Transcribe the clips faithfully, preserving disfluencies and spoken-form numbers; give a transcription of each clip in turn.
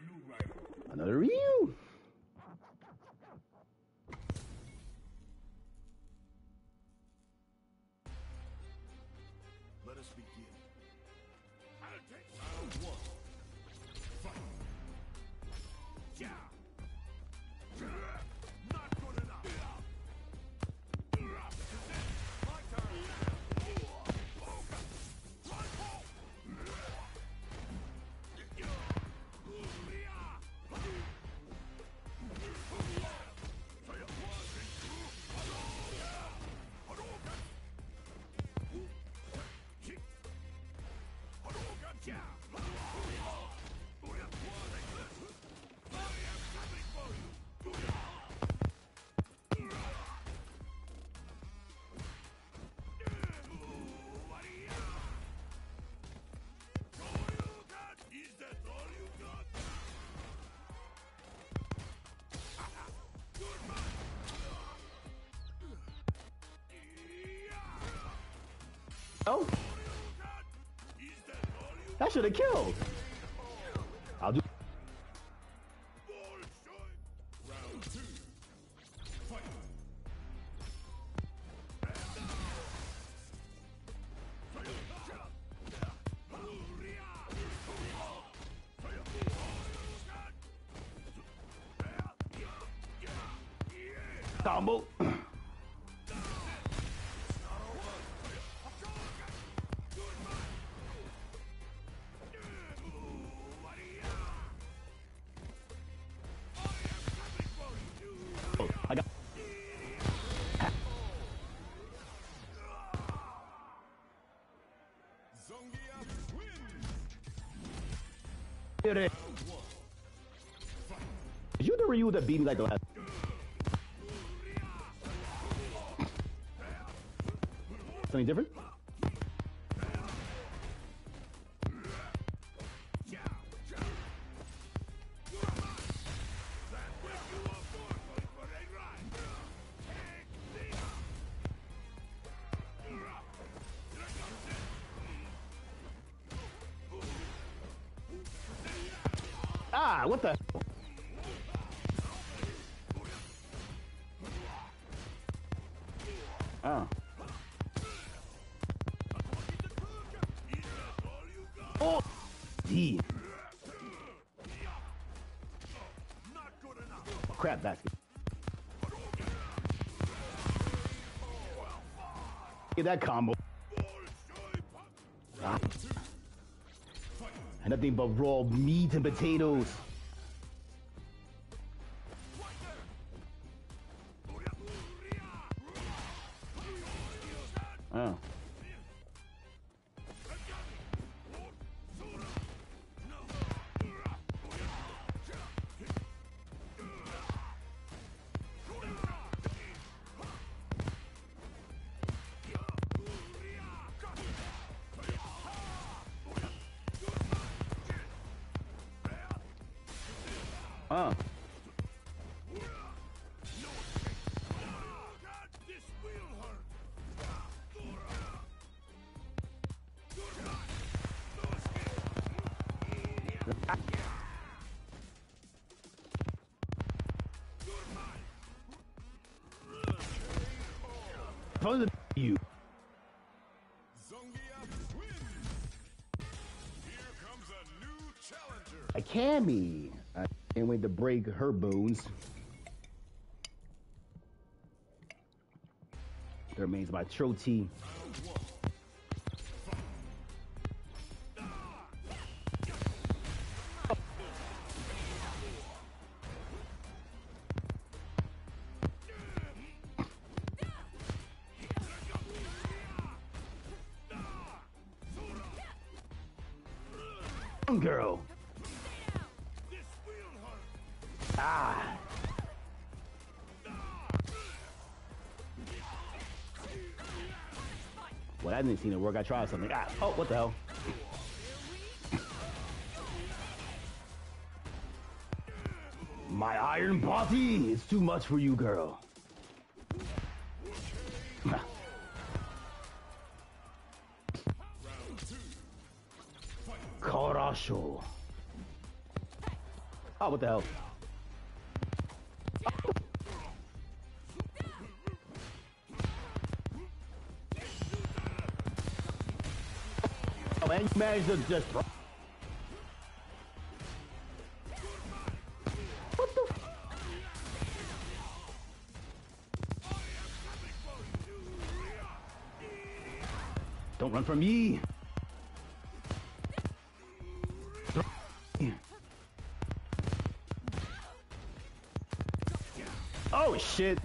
Another Ryu. Let us begin. I'll take round one. Fight. Yeah. Not good enough. My turn. Is that all you got? Oh, that should have killed. I'll do. Round two. Fight. Combo. Oh, I got. Zongia wins. Did it. Is you the Ryu that beat me like the last? Something different? Ah, what the? Oh. Oh, D. Crap basket. Get that combo. Ah. And nothing but raw meat and potatoes. Oh. Uh. This will hurt. Supposed to be you. Zongia wins. Here comes a new challenger. A Cammy. I can't wait to break her bones. That remains my trophy. Girl. Ah. Well, I didn't see it work. I tried something. Ah. Oh, what the hell? My iron body is too much for you, girl. Karasho. Oh, what the hell? Oh, man, you managed to just... What the... Don't run from me! Oh, shit!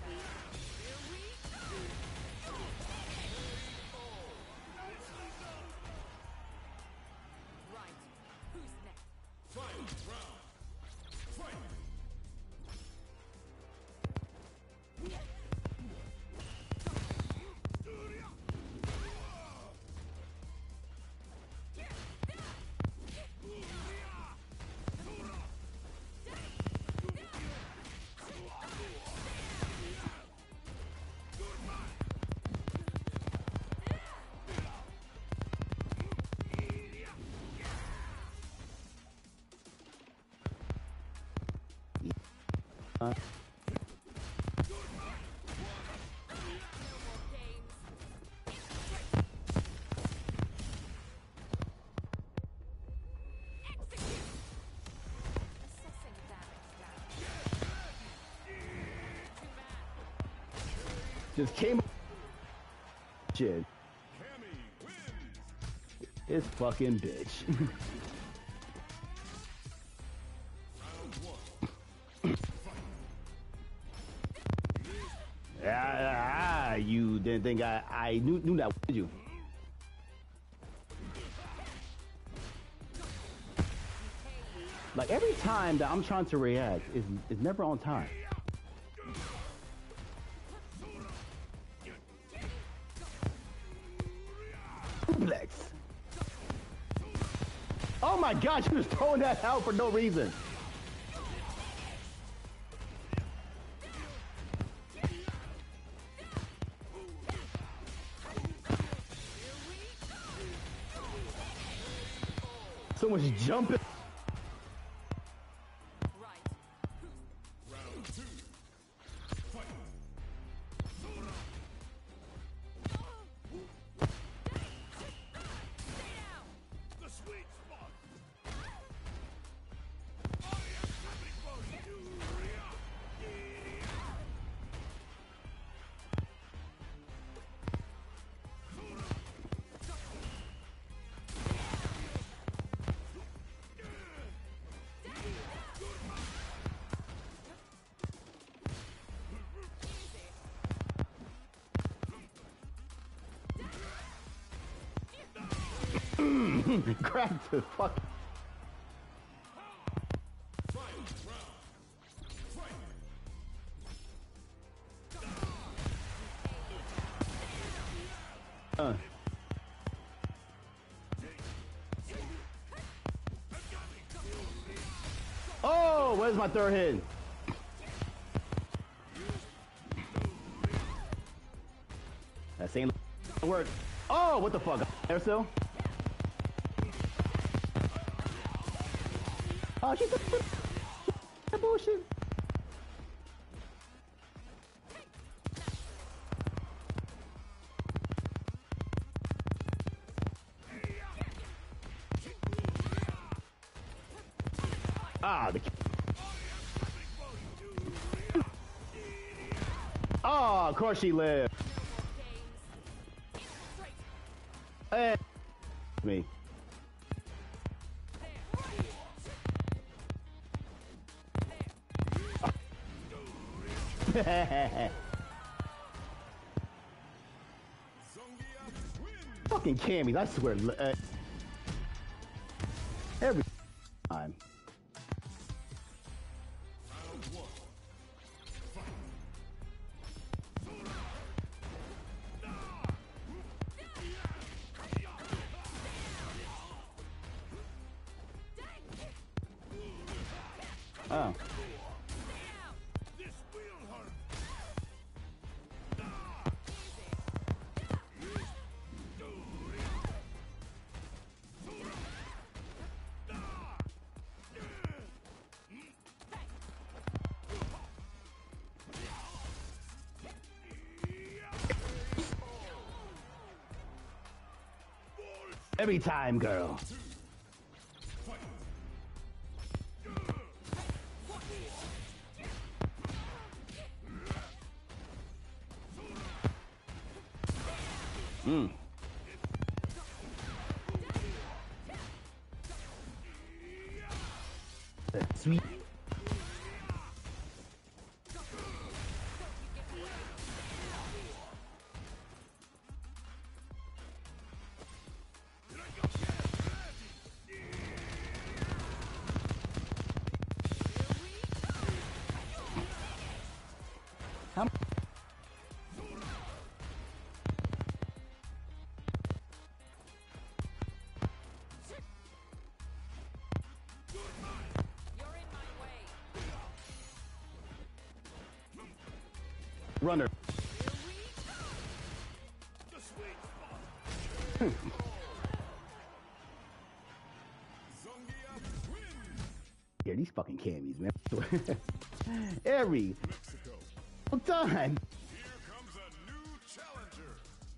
Uh. Just came. Shit. It's fucking bitch. Ah, you didn't think I, I knew, knew that, did you? Like, every time that I'm trying to react is is never on time. Suplex. Oh my gosh, you just throwing that out for no reason. Someone's jumping. Right. Round two. Fight. The sweet spot. I am coming for you. Grab the fuck. Uh. Oh, where's my third hit? That same work. Oh, what the fuck? There still? Oh, she's the bullshit. Ah, the. Oh, of course she lived. Hey, me. Fucking Cammy, I swear. Uh, every time. Oh. Every time, girl. Mm. Sweet. How runner. Yeah, these fucking camis, man. Every Mexico. time. Here comes a new challenger.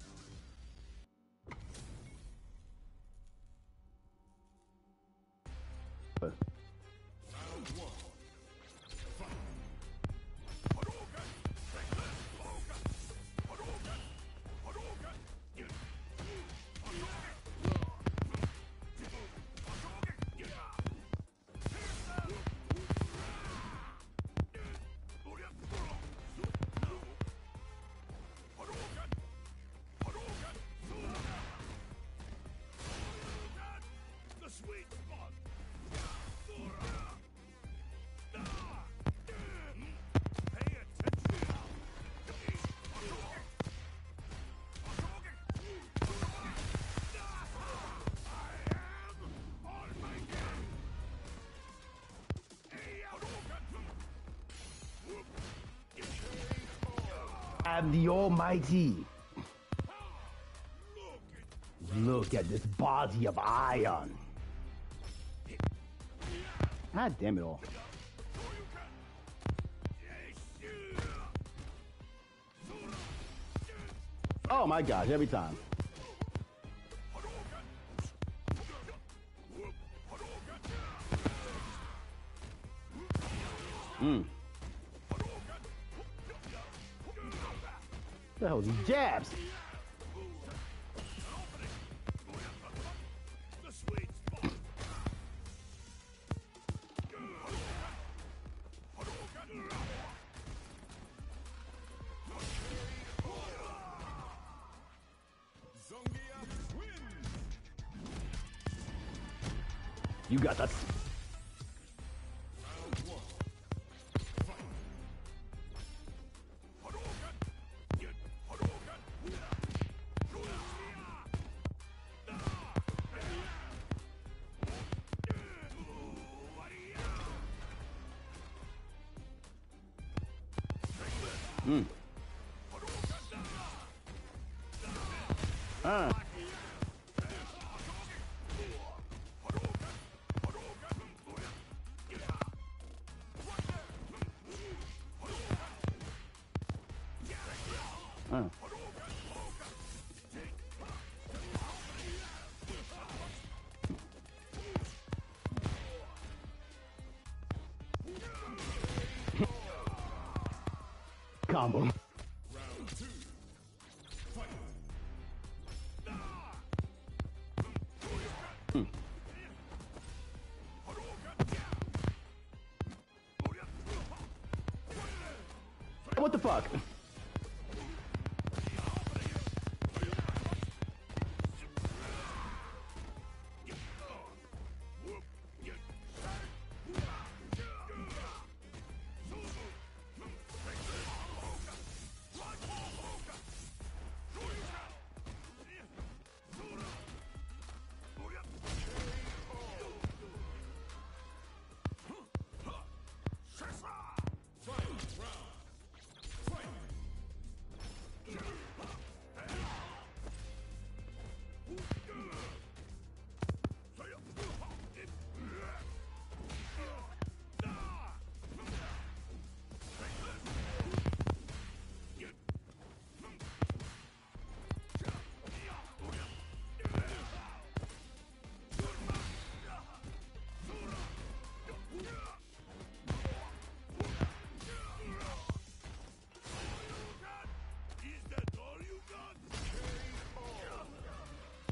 Round one. Fight. Hadouken! Take this! Hadouken! Hadouken! Hadouken! Hadouken! The sweet spot. Pay attention. I am on my game. I'm the Almighty. Look at this body of iron. God damn it all. Oh my gosh, every time. Mm. What the hell are these jabs? You got that. Mm. Ah. Ah. Combo. Round two. Fight. Mm. What the fuck? Final round. Fight.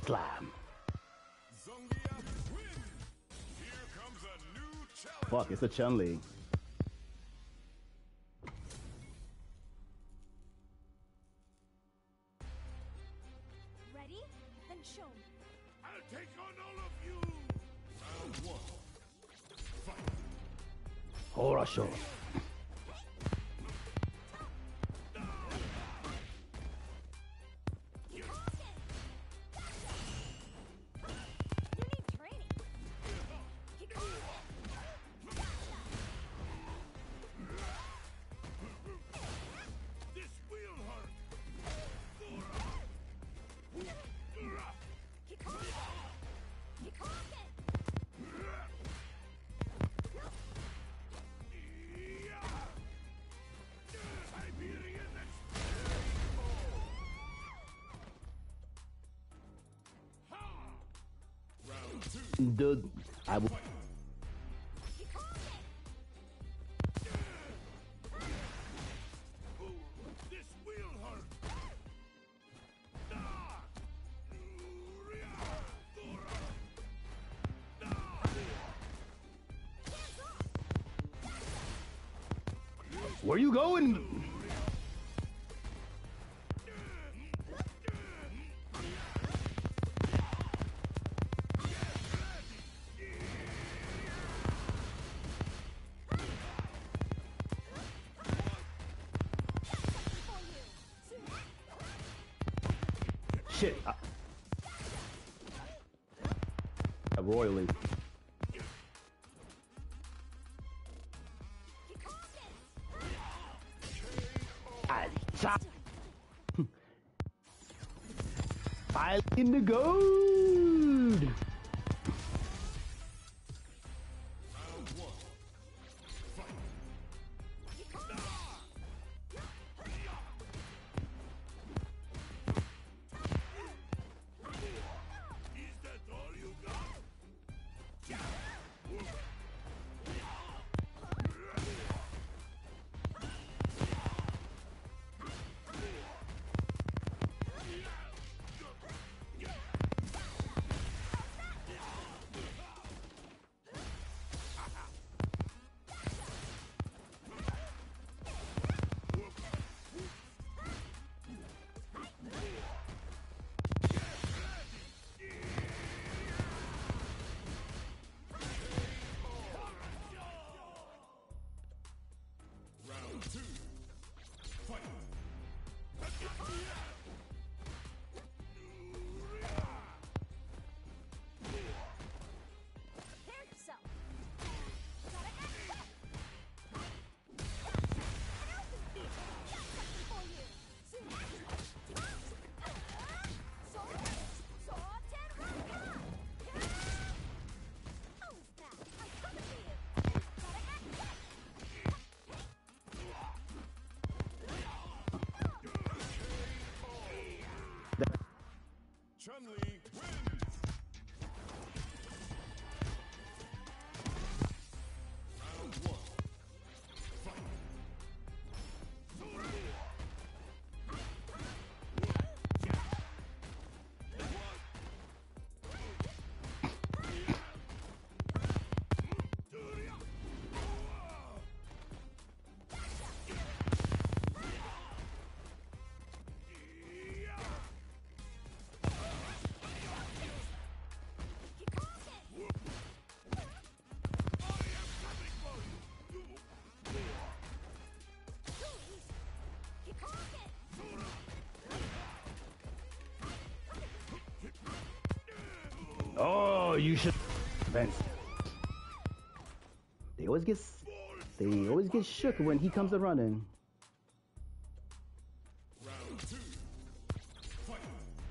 slam. Zonglia win. Here comes a new challenge. Fuck, it's a Chun-Li. Ready? Then show me. I'll take on all of you. Round one. Fight. Horasho. You need training. This will hurt. Siberian Round two. Dude, I will. Ooh, this will hurt. Ah! Nuria! Thora! Ah! Where you going? Shit. I... Royally. I shot. I in the gold. Round one. Fight. Is that all you got? Round two. Fight. Prepare yourself. Gotta act quick. For you. Sword, sword, and rock. Who's that? I'm coming to you. Gotta act quick. Chun-Li wins. Round one. Fight. Oh, you should. Vince. They always get. They always get shook when he comes to running. Round two. Fight.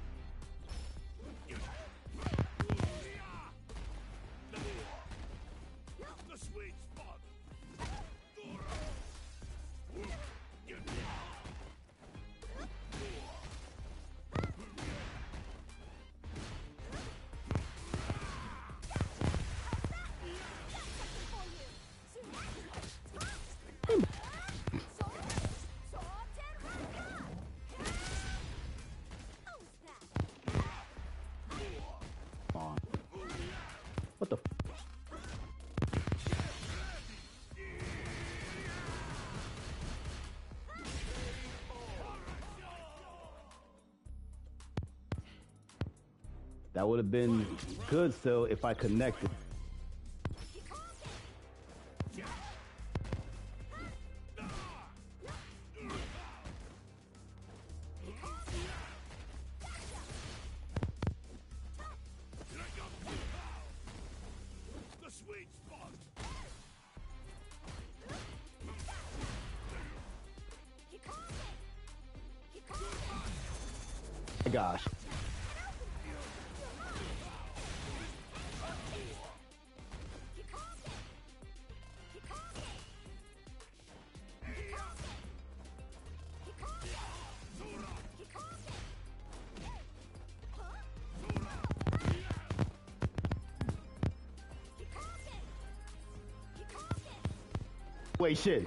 The sweet spot. For you. That would have been good still if I connected. The sweet spot. My gosh. Wait, shit.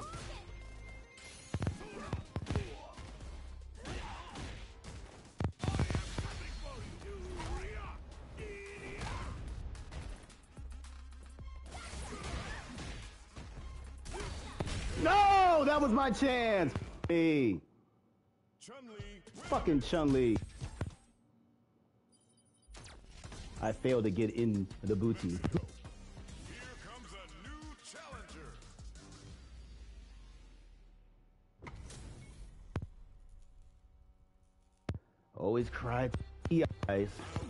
No, that was my chance. Hey, Chun-Li. fucking Chun-Li. I failed to get in the booty. Here comes a new challenger. Always cried. Guys.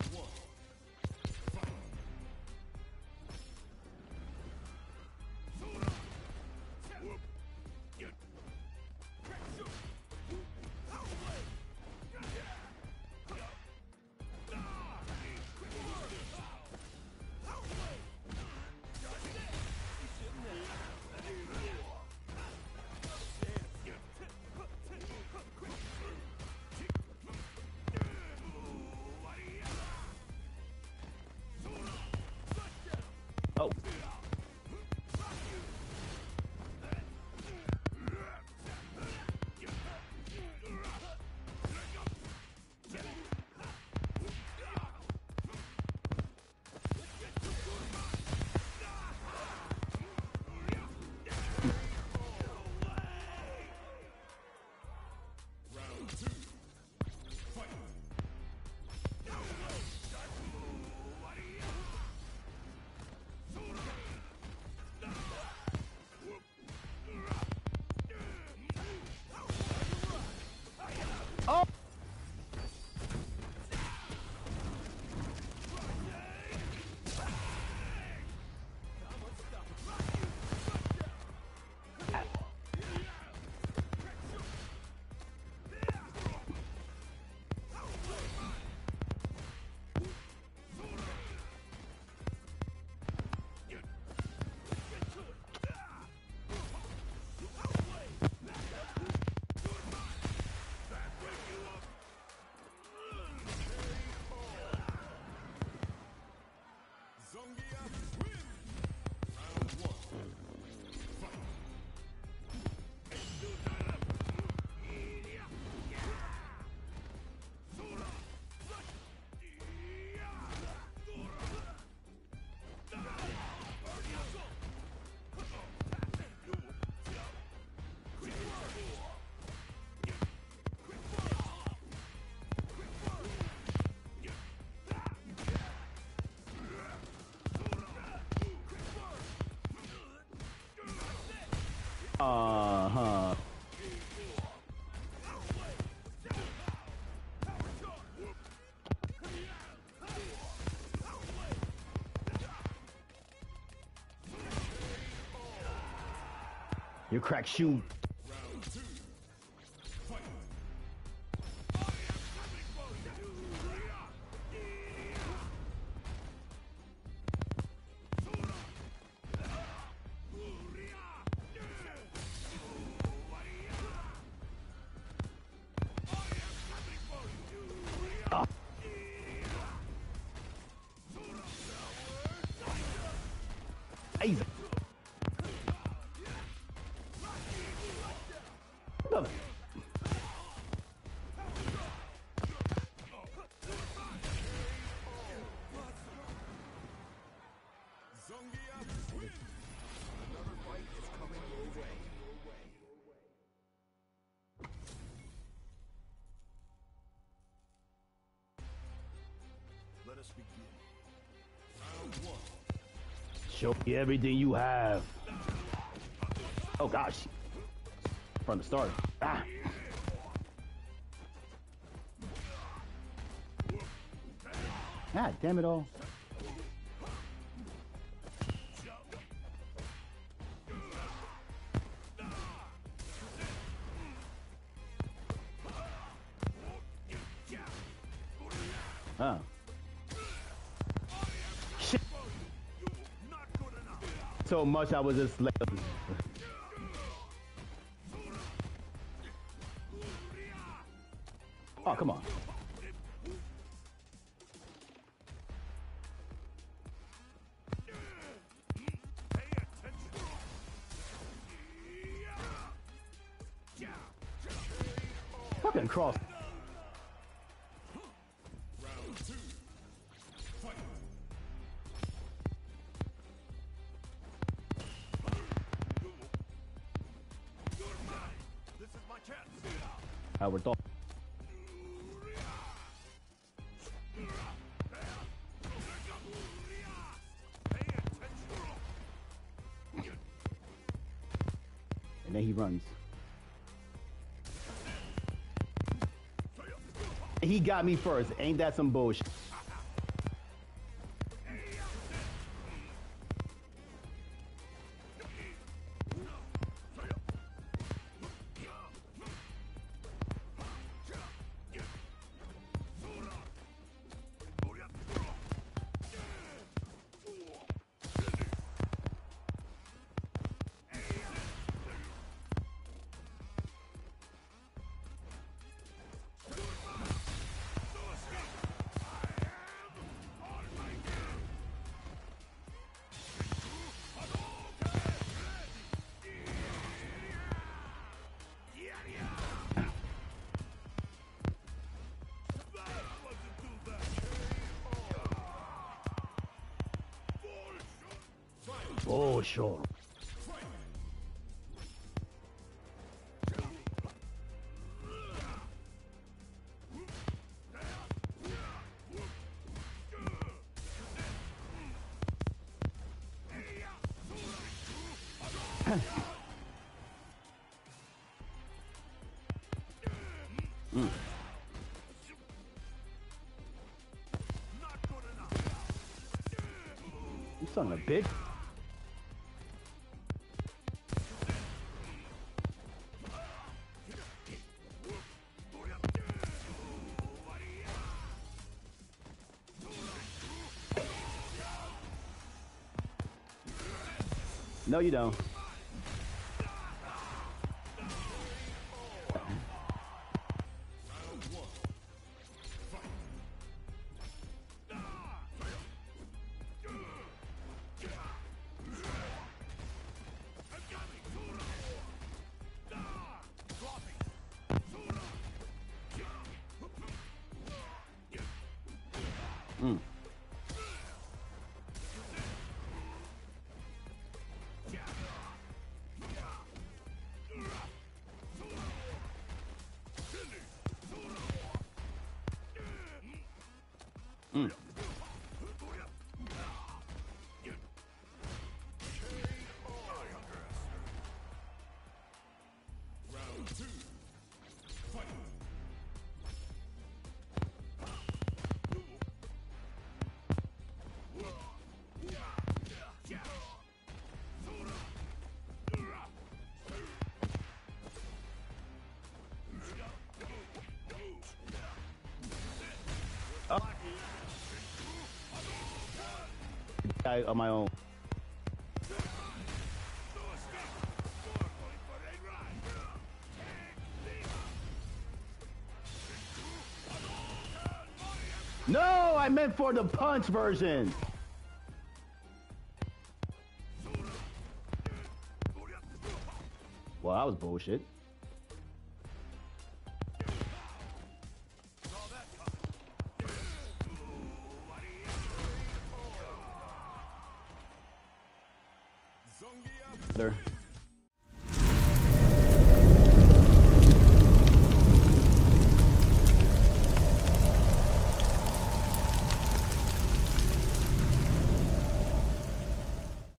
Oh. Oh. Zongia win. Round one. Fight. Uh-huh. You crack shoe. Round two. Fight. Easy. No. Zongia win. Another fight is coming your way. Let us begin. Round one. Show me everything you have. Oh gosh. From the start. Ah. God damn it all. Huh. Shit. Not good enough. So much I was just like. Oh, come on. Pay attention. Fucking cross. Round two. Fight. You're mine. This is my chance. Howard thought. Pay attention. And then he runs. He got me first. Ain't that some bullshit? Oh, sure. Mm. You son of a bitch. No, you don't. Mm. Mm. Round two. Fight. I on my own. No, I meant for the punch version. Well, that was bullshit.